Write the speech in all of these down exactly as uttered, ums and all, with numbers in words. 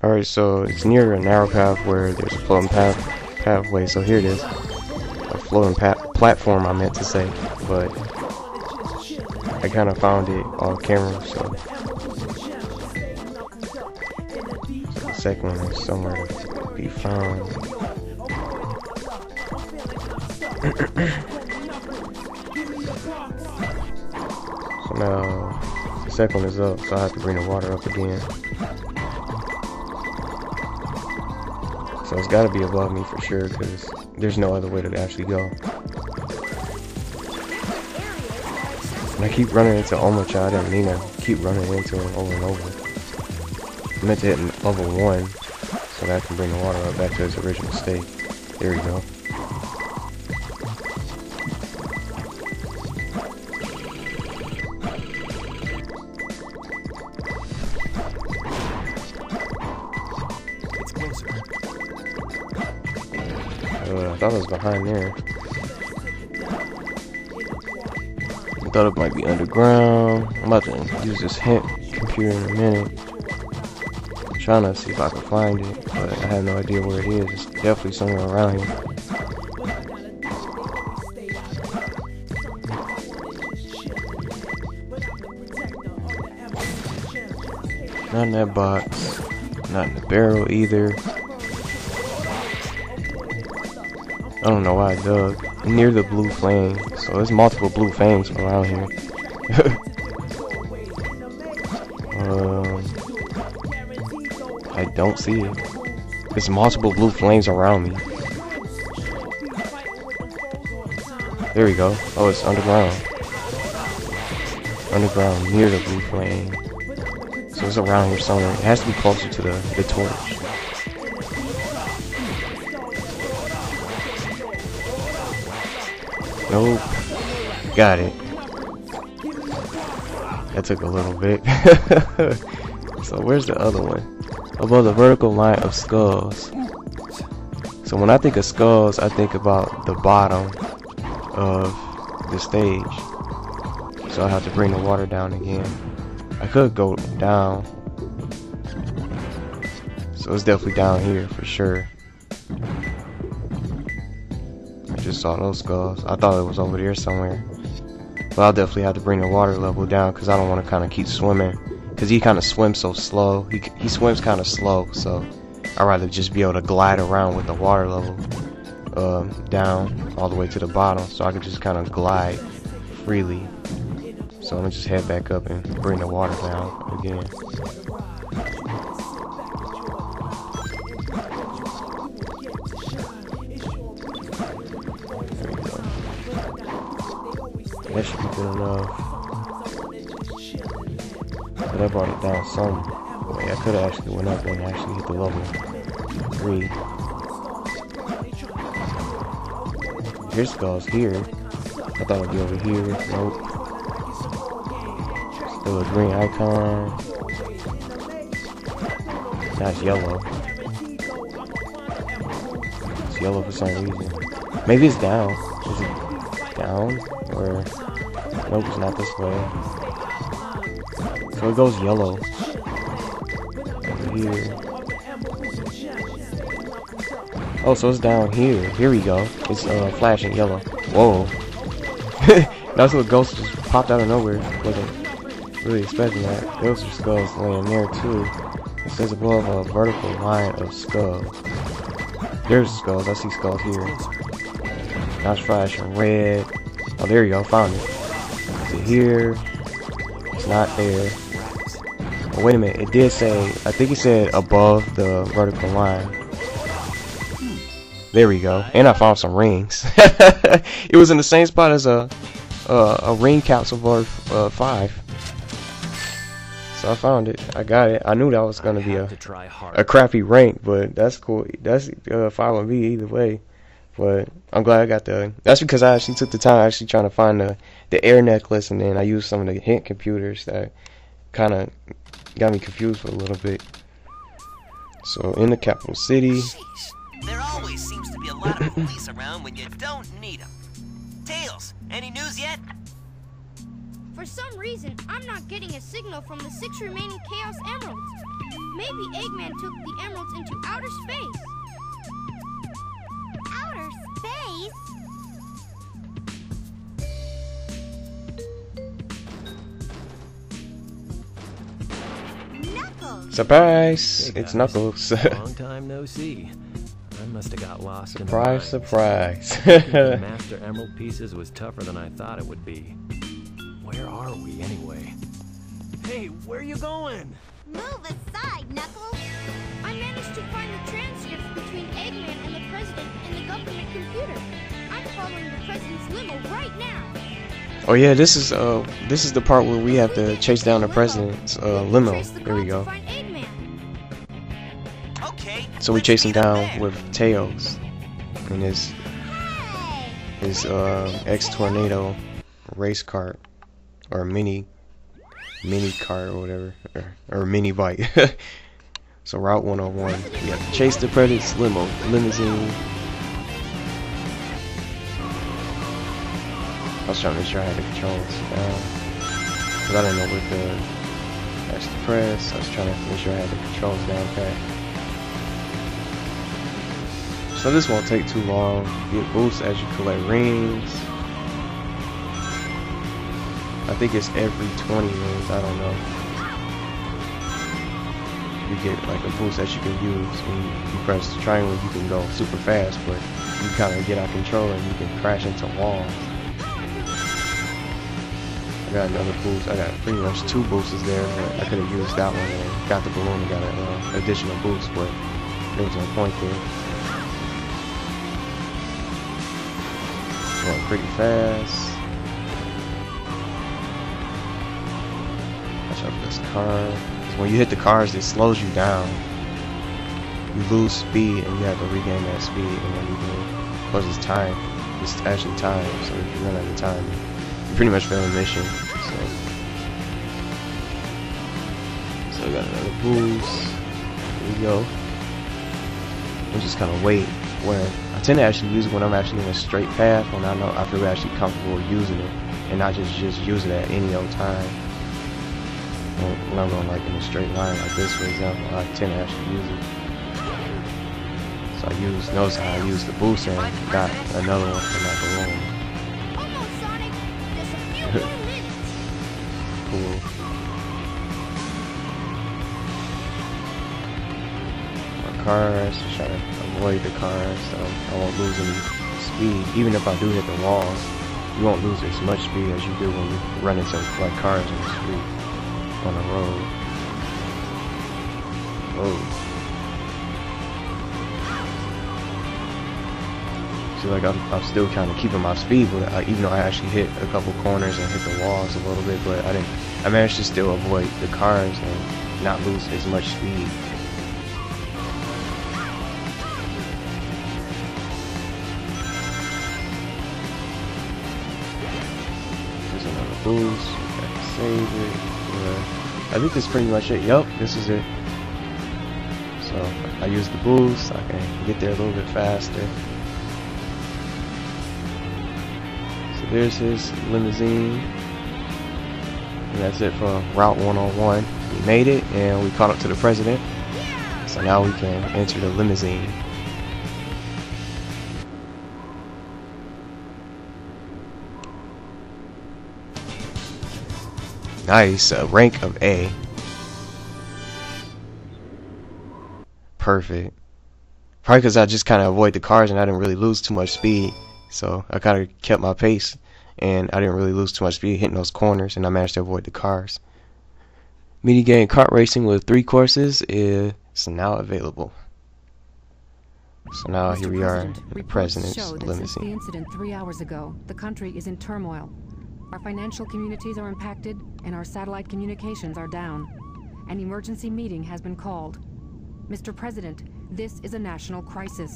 Alright, so it's near a narrow path where there's a floating path pathway. So here it is. A floating pa platform, I meant to say. But I kind of found it off camera, so the second one is somewhere to be found. So now the second one is up, so I have to bring the water up again. So it's got to be above me for sure, because there's no other way to actually go. And I keep running into Omocha. I didn't mean to keep running into him over and over. I meant to hit level one so that I can bring the water up back to its original state. There we go. Uh, I thought it was behind there. I thought it might be underground. I'm about to use this hint computer in a minute. I'm trying to see if I can find it, but I have no idea where it is. It's definitely somewhere around here. Not in that box. Not in the barrel either. I don't know why I dug. Near the blue flame. So there's multiple blue flames around here. um, I don't see it. There's multiple blue flames around me. There we go. Oh, it's underground. Underground near the blue flame. So it's around here somewhere. It has to be closer to the, the torch. Nope. Got it. That took a little bit. So where's the other one? Above the vertical line of skulls. So when I think of skulls, I think about the bottom of the stage. So I have to bring the water down again. I could go down. So it's definitely down here for sure. I just saw those skulls. I thought it was over there somewhere. But I'll definitely have to bring the water level down because I don't want to kind of keep swimming. Because he kind of swims so slow. He, he swims kind of slow. So I'd rather just be able to glide around with the water level um, down all the way to the bottom. So I could just kind of glide freely. So I'm going to just head back up and bring the water down again. That should be good enough. But I brought it down some. Wait, I could have actually went up and actually hit the level three. Here's skulls here. I thought it'd be over here. Nope. Still a green icon. Now it's yellow. It's yellow for some reason. Maybe it's down. Is it down? Or nope, it's not this way. So it goes yellow over here. Oh, so it's down here. Here we go. It's uh, flashing yellow. Whoa. That's what ghost just popped out of nowhere. Wasn't really expecting that. Those are skulls laying there too. It says above a vertical line of skulls. There's skulls. I see skulls here. Now it's flashing red. Oh, there you go. Found it. Is it here? It's not there. Oh, wait a minute. It did say, I think it said above the vertical line. There we go. And I found some rings. It was in the same spot as a uh, a ring capsule for uh, five. So I found it. I got it. I knew that was gonna be a a crappy rank, but that's cool. That's uh, fine with me either way. But I'm glad I got the. That's because I actually took the time actually trying to find the the air necklace, and then I used some of the hint computers that kind of got me confused for a little bit. So in the capital city. There always seems to be a lot of police around when you don't need them. Tails, any news yet? For some reason, I'm not getting a signal from the six remaining Chaos Emeralds. Maybe Eggman took the emeralds into outer space. Outer space? Knuckles! Surprise! Hey, It's guys. Knuckles. Long time no see. I must have got lost in the Surprise, mines. surprise. The Master Emerald pieces was tougher than I thought it would be. Where are we anyway? Hey, where are you going? Move aside, Knuckles! I managed to find the transcripts between Eggman and the President in the government computer. I'm following the President's limo right now. Oh yeah, this is uh this is the part where we have to chase down the president's uh limo. Trace the There we car go. to find Eggman. Okay. So we let's chase him meet up down there. with Tails and his Hey! his uh X Tornado race cart or mini mini cart or whatever or, or mini bike. So Route one oh one. We have to chase the president's limo limousine. I was trying to make sure I had the controls down because I didn't know what the that's the press. I was trying to make sure I had the controls down pat. So this won't take too long. You get boosts as you collect rings. I think it's every twenty rings. I don't know. You get like a boost that you can use when you press the triangle. You can go super fast, but you kind of get out of control and you can crash into walls. I got another boost. I got pretty much two boosts there, but I could have used that one and got the balloon and got an uh, additional boost, but there was no point there. Going pretty fast. Watch out for this car. 'Cause when you hit the cars, it slows you down. You lose speed and you have to regain that speed, and then you can. Plus, it's time. It's actually time, so if you run out of time, you pretty much fail the mission. So, so we got another boost. Here we go. We just kind of wait. When I tend to actually use it when I'm actually in a straight path, when I know I feel actually comfortable using it, and not just just use it at any old time. When, when I'm going like in a straight line like this, for example, I tend to actually use it. So I use notice how I use the boost and got another one from that balloon. Almost, Sonic. Just a few more minutes. Cool. My cars, just try to avoid the cars so I won't lose any speed. Even if I do hit the walls, you won't lose as much speed as you do when you run into like cars on the street, on the road. Whoa. See, like I'm, I'm still kind of keeping my speed, but I, even though I actually hit a couple corners and hit the walls a little bit, but I didn't. I managed to still avoid the cars and not lose as much speed. There's another boost. Okay, save it. Yeah. I think that's pretty much it. Yup, this is it. So I use the boost. So I can get there a little bit faster. So there's his limousine. And that's it for Route one oh one. We made it and we caught up to the president. So now we can enter the limousine. Nice, uh, rank of A. Perfect. Probably because I just kind of avoid the cars and I didn't really lose too much speed. So I kind of kept my pace and I didn't really lose too much speed hitting those corners, and I managed to avoid the cars. Minigame kart racing with three courses is now available. So now Mister here we are, President, in the reports president's show that since the limousine. incident three hours ago, the country is in turmoil. Our financial communities are impacted, and our satellite communications are down. An emergency meeting has been called. Mister President, this is a national crisis.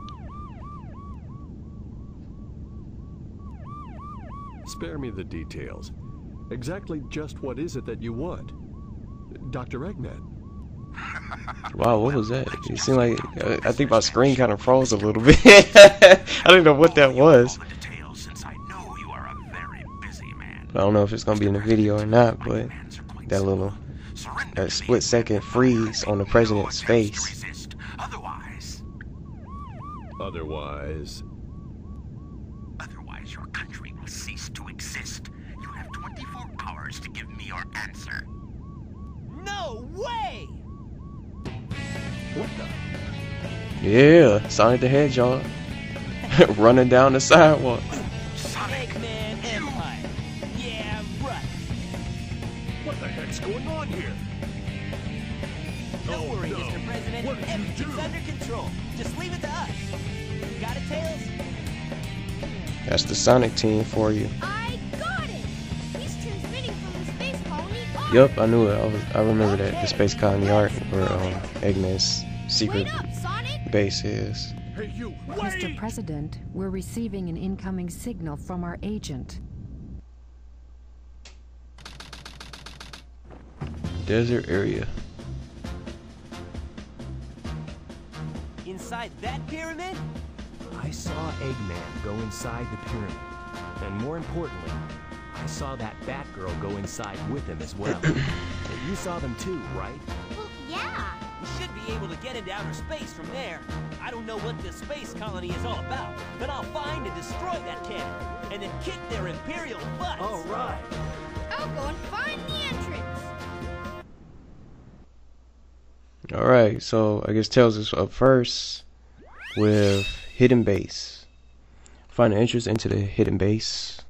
Spare me the details. Exactly just what is it that you want? Doctor Eggman. Wow, what was that? It seemed like, uh, I think my screen kind of froze a little bit. I didn't know what that was. All the details, since I know you are a very busy man. I don't know if it's going to be in the video or not, but that little Surrender a split second freeze on the president's face. Resist. Otherwise, Otherwise, otherwise your country will cease to exist. You have twenty-four hours to give me your answer. No way! what the? Yeah, Sonic the Hedgehog running down the sidewalk. Sonic, Eggman Empire. Yeah, right. What the heck's going on here? Don't Oh, worry, no. Mister President. What did you Everything's do? under control. Just leave it to us. Got it, Tails? That's the Sonic team for you. I got it! He's transmitting from the space colony Ark. Yup, I knew it. I was. I remember that the Space Colony Ark, where um, Eggman's secret Wait up, Sonic! base is. Hey, you! Mister Wait! President, we're receiving an incoming signal from our agent. Desert area. Inside that pyramid? I saw Eggman go inside the pyramid. And more importantly, I saw that Batgirl go inside with him as well. And you saw them too, right? Well, yeah. We should be able to get into outer space from there. I don't know what this space colony is all about, but I'll find and destroy that cannon, and then kick their imperial butts. All right. I'll go and find the entrance. Alright, so I guess Tails is up first with Hidden Base. Find an entrance into the hidden base.